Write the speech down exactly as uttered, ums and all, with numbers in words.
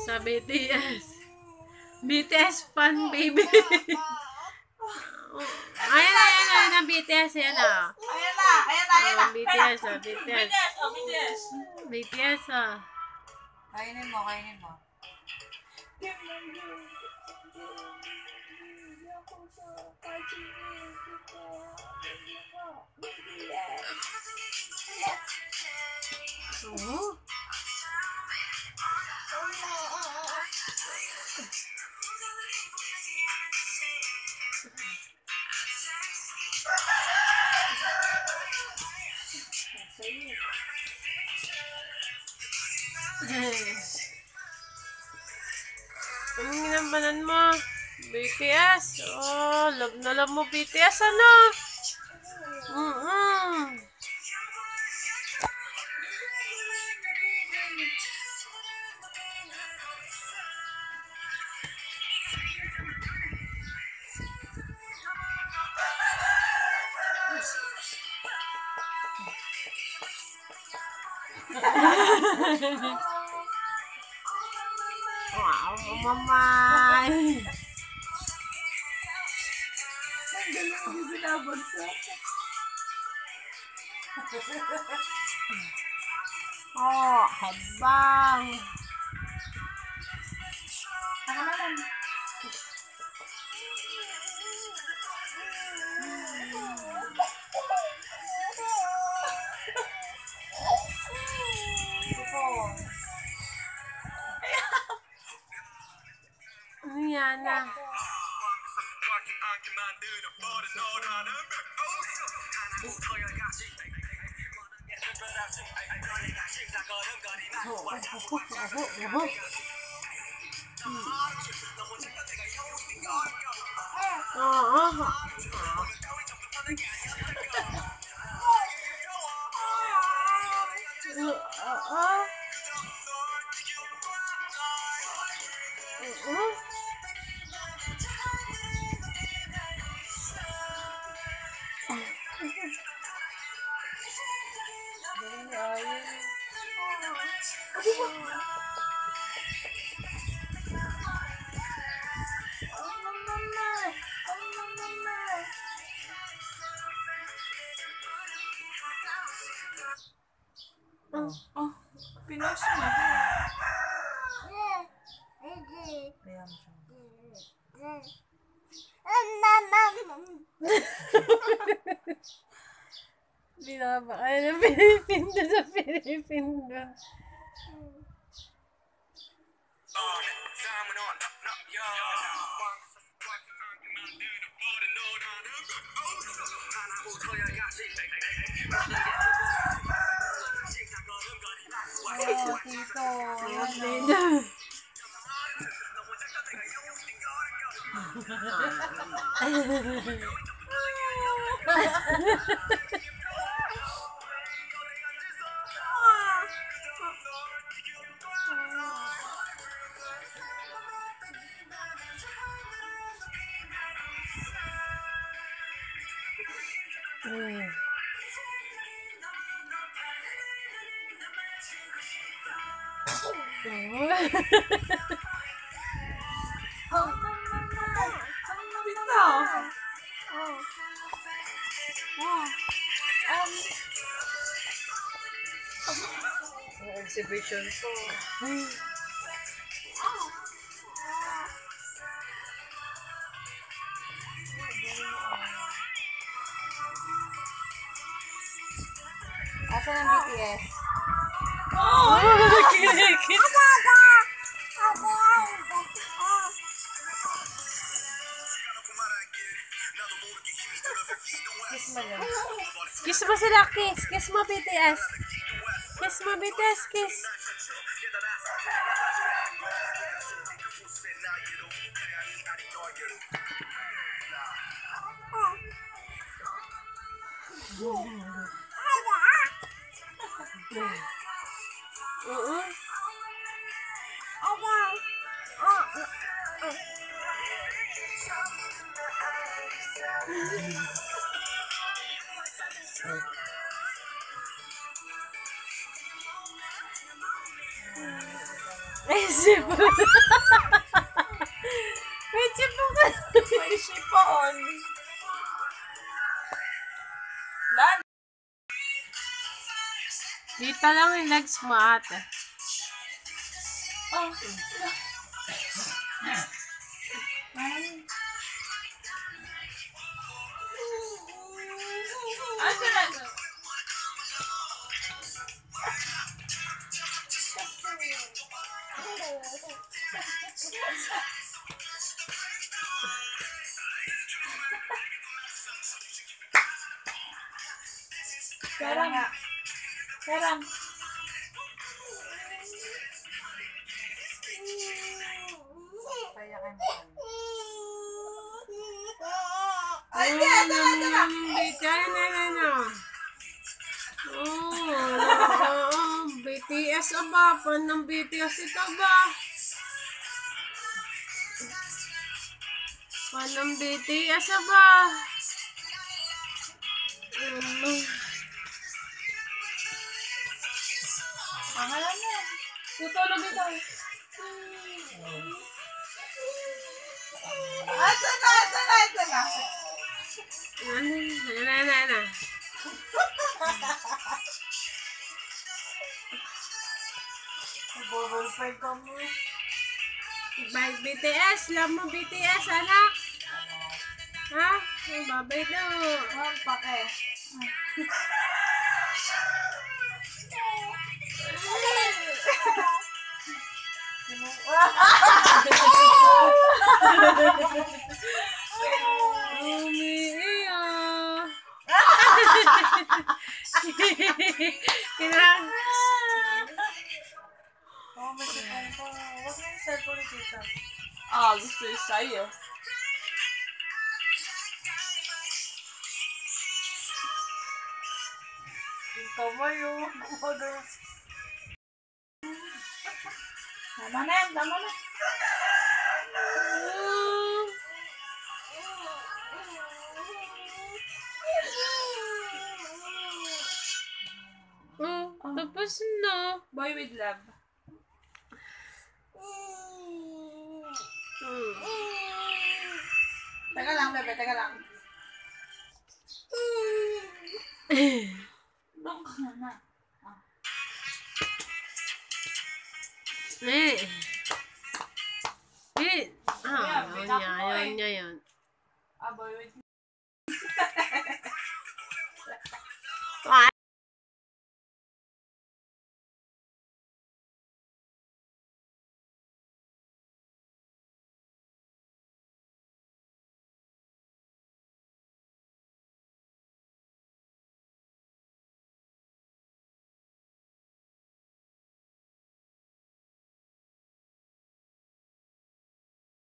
Sa B T S. B T S fan, baby. Ayan na, ayan na, ayan na, B T S, ayan na. Ayan na, ayan na, ayan na. Oh, B T S, oh, B T S. B T S, oh, B T S. B T S, oh. Kainin mo, kainin mo. Oh. Anong ginampanan mo? B T S? Oh, love na love mo B T S, ano? Mm-mm. Wow, mamay. Ang galing yung binabagsak. Oh, habang. Taka naman. Ano yan na? Oh, oh, oh, oh, oh. Oo. Oo. Oo. Oh, oh, pinos mo. Kaya mo siya. Binaba ka na Philippine doon sa Philippine doon. Oh, tito. Mm. Tito. Ang exhibition ko. Asan ang B T S? Oh, kinikit. Kiss mo lang. Kiss mo sila, kiss. Kiss mo, B T S. Kiss mo, B T S, kiss. Oo. May sipon. May sipon ka. May sipon. Lan. Dito lang yung legs mo, ate. Oh. Ay. Asa na to? Karang. Karang. Payakan mo. Ay, ano, ano, ano. Bitay na, ano. Oh, B T S ba? Panang B T S ito ba? Panang B T S ba? Ano? Pangalan mo. Tutulog ito. Asa na, asa na, asa na. Ano? Ano, ano, ano? Bubulpay ka mo. Bye, B T S. Love mo B T S, anak? Ha? Ang babay daw. Ma'am, pake. Umiiyak. Kinang. Oh, may sipon pa. Huwag na yung cellphone ni tita. Ah, gusto yung sa'yo. Ikaw mo yung kumagay. Tama na yan, tama na. Oh, tapos na. Boy with love. Hmm. Teka lang, bebe, teka lang. Doon ka na na. Eh. Eh. Ah, Yeah, yun pinako niya, mo eh. yun niya, yun. Ah, boy with